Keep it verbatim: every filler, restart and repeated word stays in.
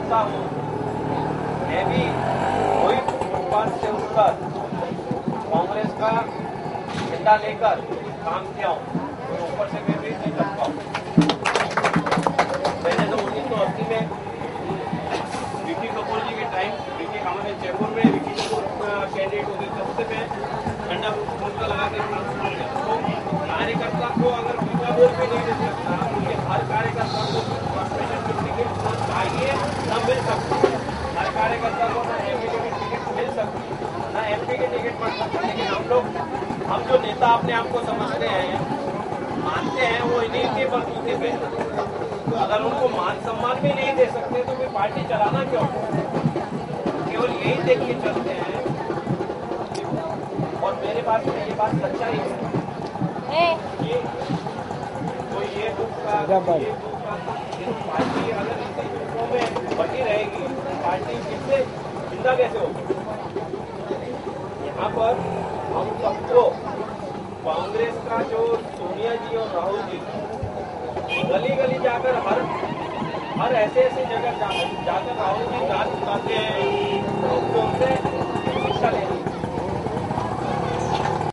कार्यकर्ता हूँ, मैं भी वही फुटपाथ से उठकर कांग्रेस का झंडा लेकर काम किया हूँ, तो ऊपर से मैं भी नहीं कर पाऊँ। मैंने तो उन्नीस सौ अस्सी में विकी कपूर जी के टाइम, विकी हमारे जयपुर में विकी कपूर कैंडिडेट होते तब से मैं झंडा मुद्दा लगा के काम किया। तो कार्यकर्ता को अगर उनका वोट भी नहीं दे सकता, उनके हर कार्यकर्ता को कॉर्पोरेशन की टिकट चाहिए न मिल सकती, हर कार्यकर्ता को ना एमपी की टिकट मिल सकती, ना एमपी की टिकट मिल सकती। लेकिन हम लोग, हम जो नेता अपने आप को समझते हैं, मानते हैं, वो इन्हीं के बलबूते पे, तो अगर उनको मान सम्मान भी नहीं दे सकते तो फिर पार्टी चलाना क्यों? केवल यही देख के चलते हैं। और मेरे पास में ये बात सच्चाई है, ये तो ये ग्रुप का ये ग्रुप का पार्टी अगर इसी ग्रुपों में बटी रहेगी, पार्टी किससे जिंदा कैसे होगी? यहाँ पर हम सबको कांग्रेस का जो सोनिया जी और राहुल जी गली गली जाकर हर हर ऐसे ऐसे जगह जा, जाकर राहुल जी गान गाते हैं, तो उनसे